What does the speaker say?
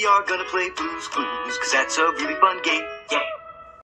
we are gonna play Blues Clues, 'cause that's a really fun game. Yeah.